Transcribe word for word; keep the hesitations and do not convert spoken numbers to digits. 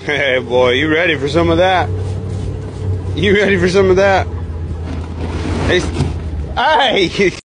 Hey boy, you ready for some of that? You ready for some of that? Hey, hey!